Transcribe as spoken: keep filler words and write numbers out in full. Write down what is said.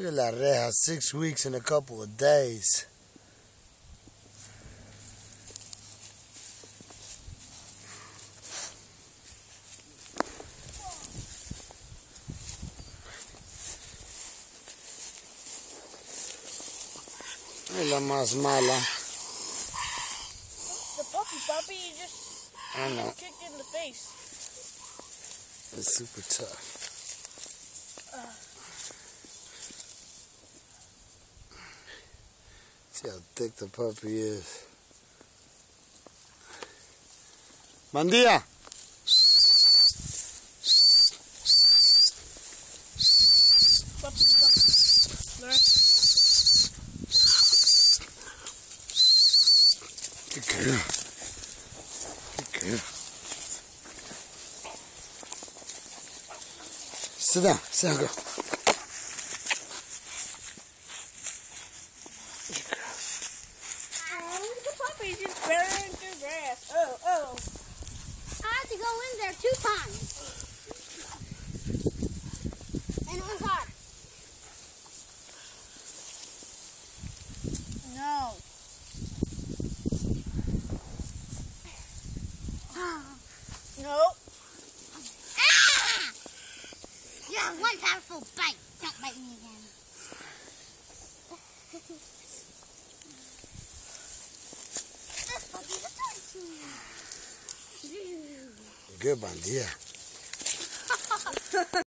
Mira la reja, six weeks in a couple of days. Es la más mala. The puppy, puppy, you just I know. kicked in the face. It's super tough. Uh. See how thick the puppy is. Mandia! Puppy, puppy. Learn. Good girl. Good girl. Sit down. Sit down, girl. Good girl. Oh, the puppy's just burying through grass. Oh, oh. I had to go in there two times. And it was hot. No. Nope. Ah! Yeah, one powerful bite. Don't bite me again. This puppy's a turkey. Good, Mandia.